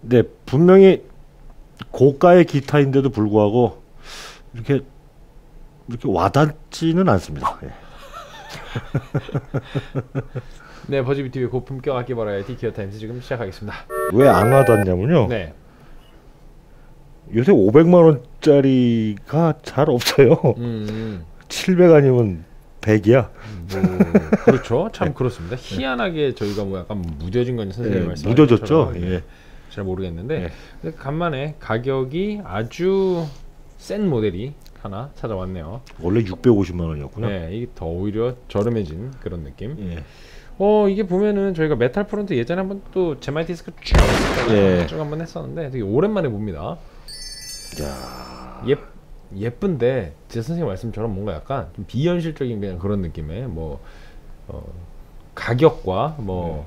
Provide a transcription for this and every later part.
네, 분명히 고가의 기타인데도 불구하고 이렇게 와닿지는 않습니다. 예. 네, 버즈비티의 고품격 악기 버라이어티 기어 타임스 지금 시작하겠습니다. 왜 안 와닿냐면요. 네. 요새 500만 원짜리가 잘 없어요. 700 아니면 100이야. 그렇죠. 참 그렇습니다. 희한하게 저희가 뭐 약간 무뎌진 건 선생님 말씀 무뎌졌죠. 예. 잘 모르겠는데 간만에 가격이 아주 센 모델이 하나 찾아왔네요. 원래 650만 원이었구나. 네, 이게 더 오히려 저렴해진 그런 느낌. 예. 이게 보면은 저희가 메탈 프론트 예전에 한번 또 제마이티스크 쭉 한번 했었는데 되게 오랜만에 봅니다. 야. 예쁜데 제 선생님 말씀처럼 뭔가 약간 좀 비현실적인 그냥 그런 느낌의 뭐 가격과 뭐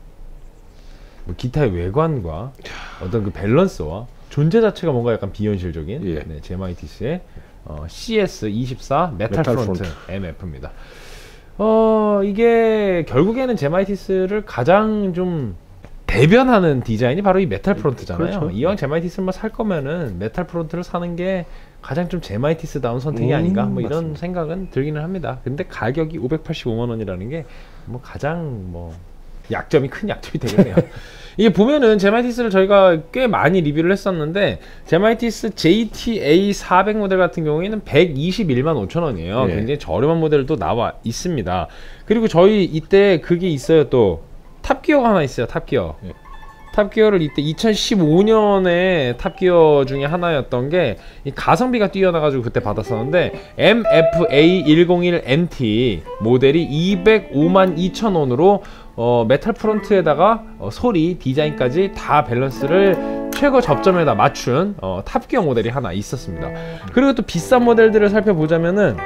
기타의 외관과 어떤 그 밸런스와 존재 자체가 뭔가 약간 비현실적인 네, 제마이티스의 CS24 메탈 프론트 MF입니다. 이게 결국에는 제마이티스를 가장 좀 대변하는 디자인이 바로 이 메탈 프론트잖아요. 그렇죠. 이왕 제마이티스를 뭐 살 거면은 메탈 프론트를 사는 게 가장 좀 제마이티스다운 선택이 아닌가 뭐 이런 맞습니다. 생각은 들기는 합니다. 근데 가격이 585만 원이라는 게 뭐 가장 뭐 약점이 큰 약점이 되겠네요. 이게 보면은 제마이티스를 저희가 꽤 많이 리뷰를 했었는데 제마이티스 JTA 400 모델 같은 경우에는 121만 5천 원이에요. 굉장히 저렴한 모델도 나와 있습니다. 그리고 저희 이때 그게 있어요. 또 탑기어가 하나 있어요. 탑기어. 탑기어를 이때 2015년에 탑기어 중에 하나였던 게 이 가성비가 뛰어나가지고 그때 받았었는데 MFA101MT 모델이 205만 2천 원으로 메탈 프론트에다가 소리, 디자인까지 다 밸런스를 최고 접점에다 맞춘 탑기어 모델이 하나 있었습니다. 그리고 또 비싼 모델들을 살펴보자면은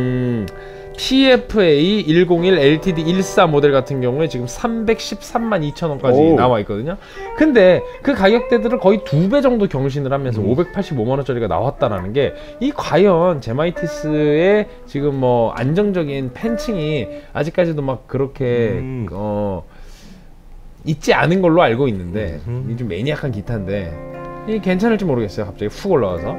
PFA 101 LTD 14 모델 같은 경우에 지금 313만 2천 원까지 나와 있거든요. 근데 그 가격대들을 거의 2배 정도 경신을 하면서 585만 원짜리가 나왔다라는 게 이 과연 제마이티스의 지금 뭐 안정적인 팬층이 아직까지도 막 그렇게 있지 않은 걸로 알고 있는데 이 좀 매니악한 기타인데 이게 괜찮을지 모르겠어요. 갑자기 훅 올라와서.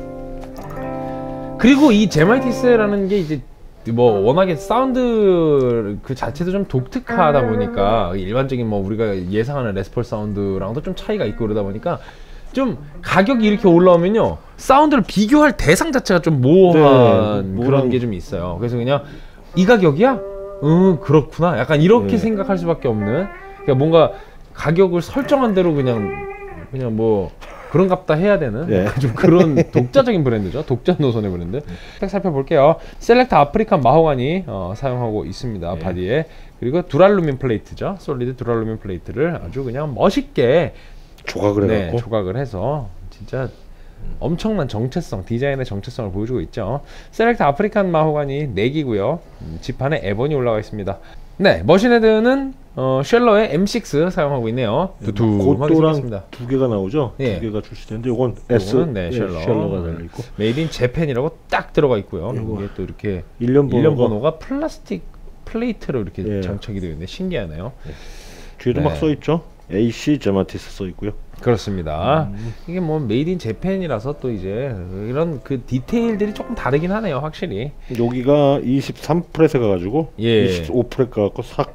그리고 이 제마이티스라는 게 이제 뭐 워낙에 사운드 그 자체도 좀 독특하다 보니까 일반적인 뭐 우리가 예상하는 레스폴 사운드랑도 좀 차이가 있고 그러다 보니까 좀 가격이 이렇게 올라오면요 사운드를 비교할 대상 자체가 좀 모호한 그런 게 좀 있어요. 그래서 그냥 이 가격이야? 그렇구나 약간 이렇게 생각할 수밖에 없는, 그러니까 뭔가 가격을 설정한 대로 그냥 뭐 그런갑다 해야 되는 좀 그런 독자적인 브랜드죠. 독자 노선의 브랜드. 스펙 살펴볼게요. 셀렉트 아프리칸 마호가니 사용하고 있습니다. 바디에. 그리고 두랄루민 플레이트죠. 솔리드 두랄루민 플레이트를 아주 그냥 멋있게 조각을 해갖고 조각을 해서 진짜 엄청난 정체성, 디자인의 정체성을 보여주고 있죠. 셀렉트 아프리칸 마호가니 4기고요. 지판에 에본이 올라가 있습니다. 네, 머신헤드는 쉘러의 M6 사용하고 있네요. 고도랑 2개가 나오죠. 2개가 출시되는데 이건 S 쉘러가 달려있고 메이드 인 재팬이라고 딱 들어가 있고요. 이게 또 이렇게 일련 번호가 플라스틱 플레이트로 이렇게 장착이 되어 있는데 신기하네요. 뒤에도 막 써있죠. AC 제마티스 써있고요. 그렇습니다. 이게 뭐 메이드 인 재팬이라서 또 이제 이런 그 디테일들이 조금 다르긴 하네요. 확실히 여기가 23프렛에 가가지고 25프렛 가갖고 싹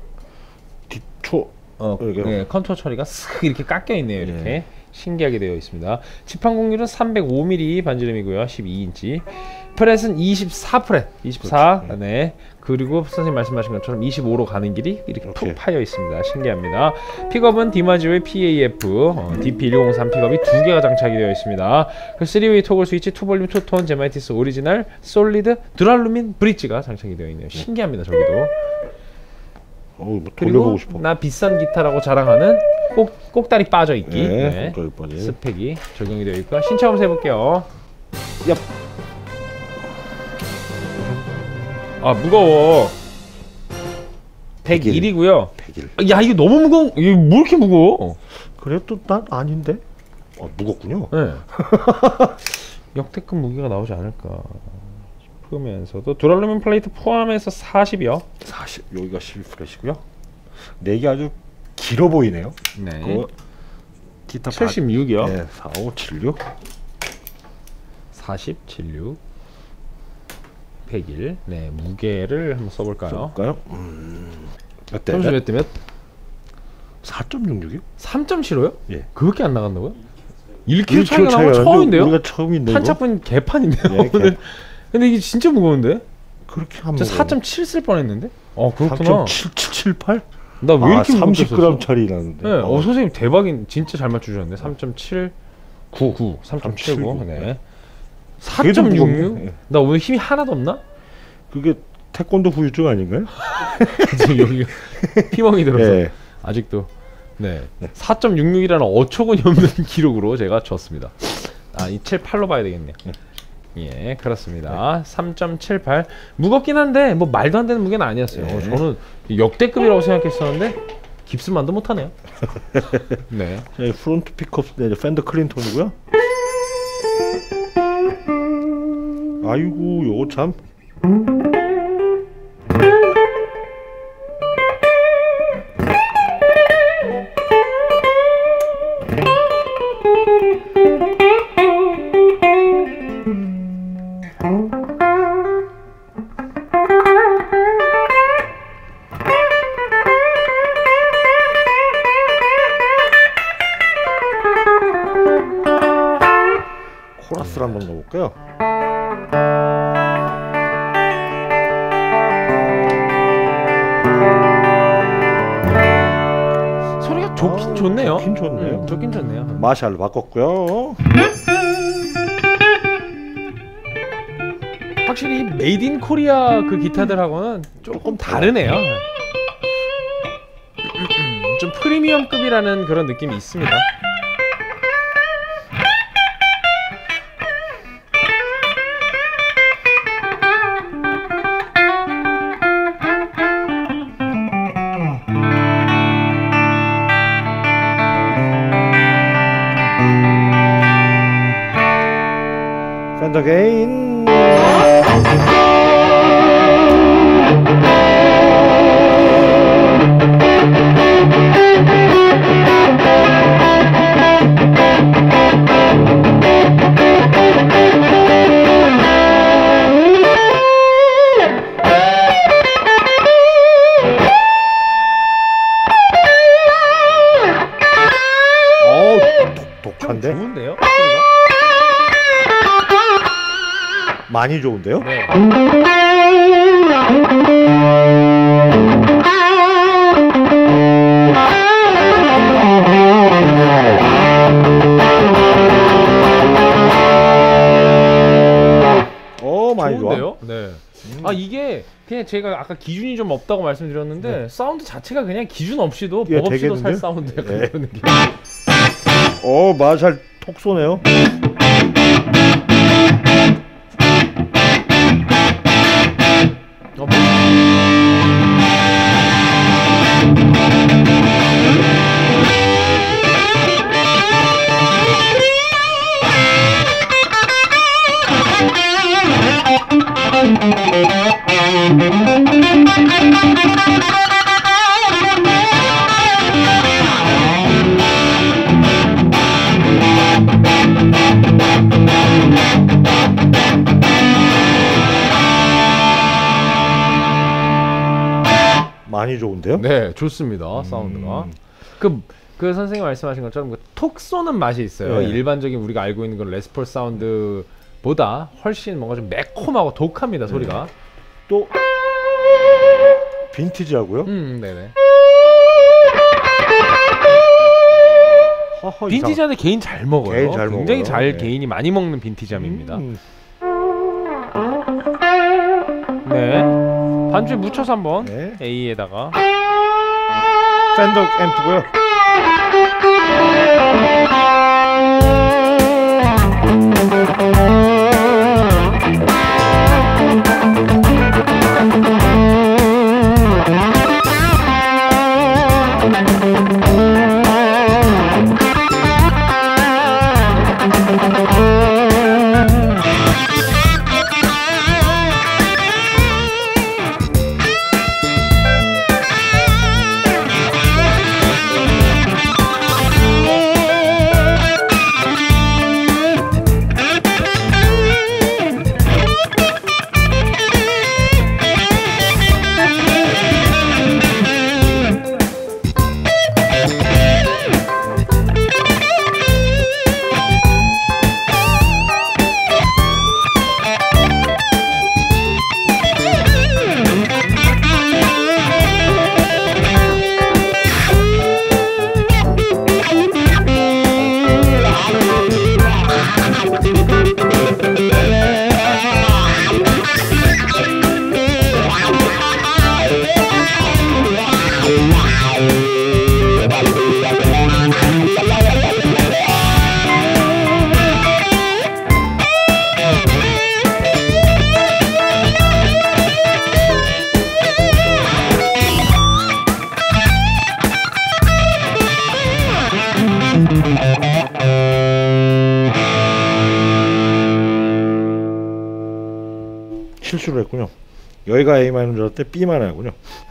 뒤초 컨투어 처리가 쓱 이렇게 깎여 있네요. 이렇게 신기하게 되어 있습니다. 지판 공률은 305mm 반지름이고요. 12인치. 프렛은 24프렛 24. 그렇지. 네. 그리고 선생님 말씀하신 것처럼 25로 가는 길이 이렇게 푹 파여 있습니다. 신기합니다. 픽업은 디마지오의 PAF DP103 픽업이 2개가 장착이 되어 있습니다. 그 3웨이 토글 스위치, 투볼륨, 투톤, 제마이티스 오리지널, 솔리드, 두랄루민 브릿지가 장착이 되어 있네요. 신기합니다. 저기도. 뭐 돌려보고 싶어. 나 비싼 기타라고 자랑하는 꼭다리 빠져있기 꼭다리 스펙이 적용이 되어 있고요. 신차 한번 해볼게요. 얍. 아 무거워. 101이고요 101. 야 이거 너무 무거워. 이거 뭐 이렇게 무거워? 그래 또 난 아닌데? 무겁군요. 네. 역대급 무게가 나오지 않을까 싶으면서도 두랄루민 플레이트 포함해서 40이요. 40. 여기가 12프렛이고요. 4개 아주 길어 보이네요. 네. 기타 76이요. 네, 4576. 40, 76. 101. 네, 무게를 한번 써볼까요? 몇 대? 점수 몇 대 몇? 4.66이요? 3.75요? 예. 그렇게 안 나간다고요? 1kg 차이가 나면 처음인데요? 우리가 처음인데. 한차분 개판인데요. 예, 오늘. 근데 이게 진짜 무거운데? 그렇게 하면. 4.7 쓸 뻔했는데? 그렇구나. 3.7778? 나 왜 이렇게 30g 차리 나는데. 네, 선생님 대박인, 진짜 잘 맞추셨는데. 3.79, 3.79. 네. 4.66? 나 오늘 힘이 하나도 없나? 그게 태권도 후유증 아닌가요? 지금 여기 피멍이 들어서. 네. 아직도. 네. 4.66이라는 어처구니 없는 기록으로 제가 졌습니다. 이 78로 봐야 되겠네요. 예, 그렇습니다. 3.78. 무겁긴 한데 뭐 말도 안 되는 무게는 아니었어요. 저는 역대급이라고 생각했었는데 깁스만도 못하네요. 네. 프론트 픽업 팬더 클린톤이고요. 아이고, 요거 참. 코러스를 한번 넣어볼까요? 소리가 좋긴 좋네요. 좋긴 좋네요. 좋긴 좋네요. 마샬로 바꿨고요. 확실히 메이드 인 코리아 그 기타들하고는 조금 다르네요. 좀 프리미엄급이라는 그런 느낌이 있습니다. 팬더 게인. 독한데? 좋은데요? 많이 좋은데요? 네. 많이 좋은데요? 좋아. 네. 이게 그냥 제가 아까 기준이 좀 없다고 말씀드렸는데 사운드 자체가 그냥 기준 없이도 법 없이도 살 사운드 약간 그런 느낌. 마샬 톡 쏘네요. 많이 좋은데요? 네, 좋습니다. 사운드가. 그 선생님 말씀하신 것처럼 톡 쏘는 맛이 있어요. 네. 일반적인 우리가 알고 있는 건 레스폴 사운드보다 훨씬 뭔가 좀 매콤하고 독합니다, 소리가. 또 빈티지하고요? 네네. 허허, 빈티지한테 개인 잘 먹어요. 개인 잘 굉장히 먹어요. 잘 네. 개인이 많이 먹는 빈티지함입니다. 네. 반주에 묻혀서 한번 네. A에다가 팬더 앰프고요. 실수를 했군요. 여기가 A마이너인 줄 알았더니 B마이너군요.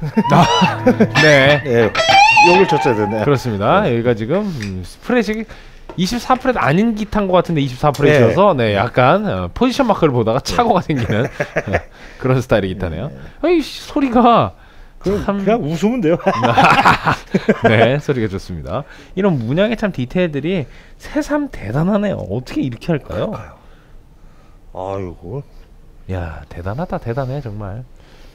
네. 네. 여길 쳤어야 됐네. 그렇습니다. 여기가 지금 스프레시 24프렛 아닌 기타인 것 같은데 24프렛이어서 네, 약간 포지션 마크를 보다가 착오가 생기는 그런 스타일의 기타네요. 이 소리가 그냥 웃으면 돼요. 네, 소리가 좋습니다. 이런 문양의 참 디테일들이 새삼 대단하네요. 어떻게 이렇게 할까요? 아이고, 야, 대단하다, 대단해 정말.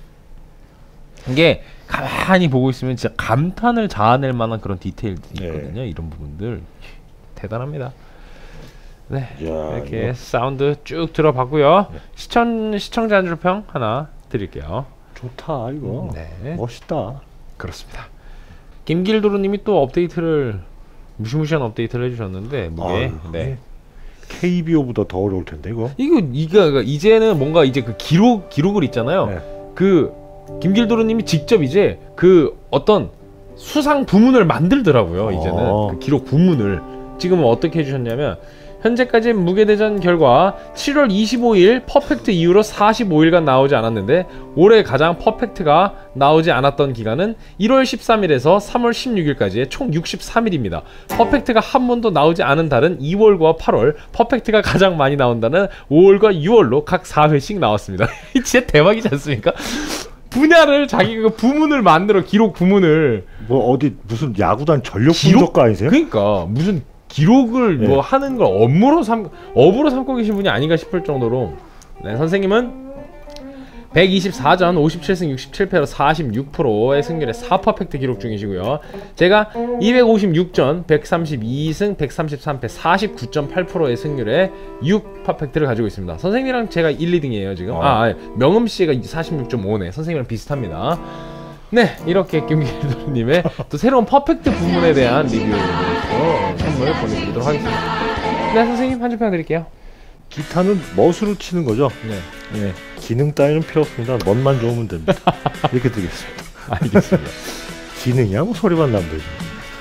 이게 가만히 보고 있으면 진짜 감탄을 자아낼 만한 그런 디테일들이 있거든요. 이런 부분들 대단합니다. 네, 야, 이렇게 이거. 사운드 쭉 들어봤고요. 시청자 한 줄 평 하나 드릴게요. 좋다 이거. 네, 멋있다. 그렇습니다. 김길도루님이 또 업데이트를 무시무시한 업데이트를 해주셨는데 무게. 네. KBO보다 더 어려울 텐데 이거. 이거 이제는 뭔가 이제 그 기록을 있잖아요. 네. 그 김길도루님이 직접 이제 그 어떤 수상 부문을 만들더라고요. 이제는 그 기록 부문을 지금은 어떻게 해주셨냐면 현재까지 무게대전 결과 7월 25일 퍼펙트 이후로 45일간 나오지 않았는데 올해 가장 퍼펙트가 나오지 않았던 기간은 1월 13일에서 3월 16일까지의 총 63일입니다. 퍼펙트가 한 번도 나오지 않은 달은 2월과 8월, 퍼펙트가 가장 많이 나온 달은 5월과 6월로 각 4회씩 나왔습니다. 진짜 대박이지 않습니까? 분야를 자기가 그 부문을 만들어, 기록 부문을. 뭐 어디 무슨 야구단 전력 분석가 아니세요? 그러니까 무슨 기록을 뭐 하는 걸 업으로 삼고 계신 분이 아닌가 싶을 정도로. 네, 선생님은 124전 57승 67패로 46%의 승률에 4퍼펙트 기록 중이시고요. 제가 256전 132승 133패 49.8%의 승률에 6퍼펙트를 가지고 있습니다. 선생님이랑 제가 1, 2등이에요 지금. 명음씨가 46.5네. 선생님이랑 비슷합니다. 네, 이렇게 김길도님의 또 새로운 퍼펙트 부문에 대한 리뷰로 선물 보내드리도록 하겠습니다. 네, 선생님 한 줄 평 드릴게요. 기타는 멋으로 치는 거죠. 네. 네. 기능 따위는 필요 없습니다. 멋만 좋으면 됩니다. 이렇게 드리겠습니다. 알겠습니다. 기능이야 뭐 소리만 나면 되죠.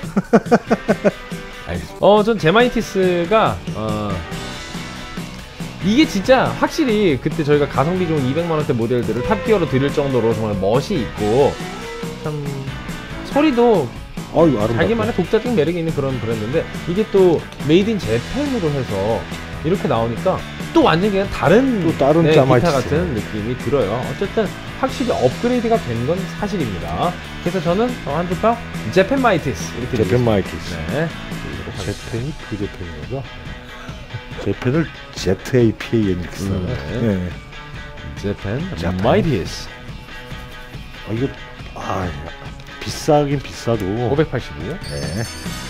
알겠습니다. 전 제마이티스가 이게 진짜 확실히 그때 저희가 가성비 좋은 200만원대 모델들을 탑기어로 드릴 정도로 정말 멋이 있고 참 소리도 자기만의 독자적인 매력이 있는 그런 브랜드인데 이게 또 메이드 인 재팬으로 해서 이렇게 나오니까 또 완전히 그냥 다른 기타 같은 느낌이 들어요. 어쨌든 확실히 업그레이드가 된 건 사실입니다. 그래서 저는 한 줄 평 재팬 마이티스 이렇게 재팬 마이티스. 네. 재팬이 그 재팬인 거죠? 재팬을 ZAPAN 이렇게 쓰는 네. 재팬 마이티스. 이거 비싸긴 비싸도 585. 네.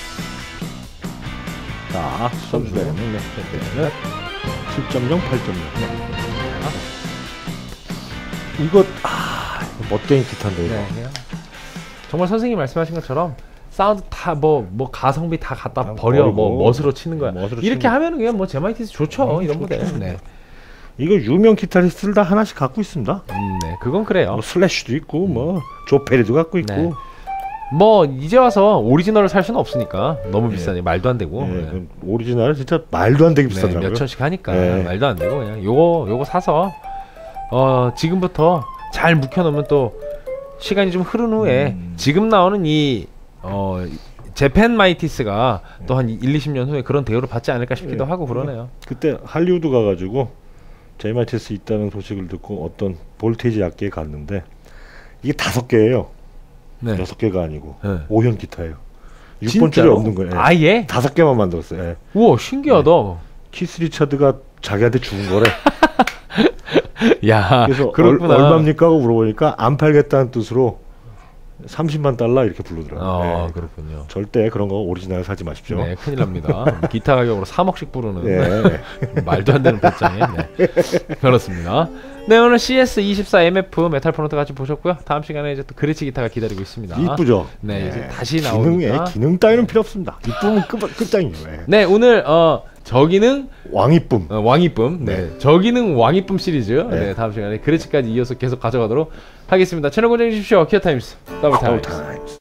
자, 선수들 7.0, 8.0. 이거 멋쟁이 기타인데 이거. 네. 정말 선생님 말씀하신 것처럼 사운드 다 뭐 가성비 다 갖다 버려 뭐 멋으로 치는 거야. 이렇게 하면은 그냥 뭐 제마이티스 좋죠. 이런 모델. 네. 이거 유명 기타리스트들 다 하나씩 갖고 있습니다. 네, 그건 그래요. 뭐 슬래시도 있고 뭐 조페리도 갖고 있고. 네. 뭐 이제 와서 오리지널을 살 수는 없으니까 너무 비싸니 말도 안 되고. 네. 오리지널은 진짜 말도 안 되게 비싸더라고요. 몇 천씩 하니까 말도 안 되고 그냥 요거 사서 지금부터 잘 묵혀놓으면 또 시간이 좀 흐른 후에 지금 나오는 이 재팬 마이티스가 또 한 1, 20년 후에 그런 대우를 받지 않을까 싶기도 하고 그러네요. 그때 할리우드 가가지고 제마이티스 있다는 소식을 듣고 어떤 볼테이지 악기에 갔는데 이게 5개예요. 네. 6개가 아니고 네. 5현 기타예요. 6번 줄이 없는 거예요. 아예? 5개만 만들었어요. 네. 우와, 신기하다. 키스 리차드가 자기한테 주는 거래. 야, 그래서 그렇구나. 얼마입니까? 하고 물어보니까 안 팔겠다는 뜻으로 $300,000 이렇게 부르더라고요. 네. 그렇군요. 절대 그런 거 오리지널 사지 마십시오. 네, 큰일 납니다. 기타 가격으로 3억씩 부르는 네. 말도 안 되는 배짱에. 네. 그렇습니다. 네, 오늘 CS24MF 메탈 프론트 같이 보셨고요. 다음 시간에 이제 또 그레치 기타가 기다리고 있습니다. 이쁘죠? 네, 이제 다시 나오니까. 기능 따위는 필요 없습니다. 이쁨은 끝장이죠. 네, 오늘 저기능 왕이쁨. 왕이쁨. 네. 저기능 왕이쁨 시리즈. 네, 다음 시간에 그레치까지 이어서 계속 가져가도록 하겠습니다. 채널 고정해 주십시오. 키어 타임스. 더블 타임스.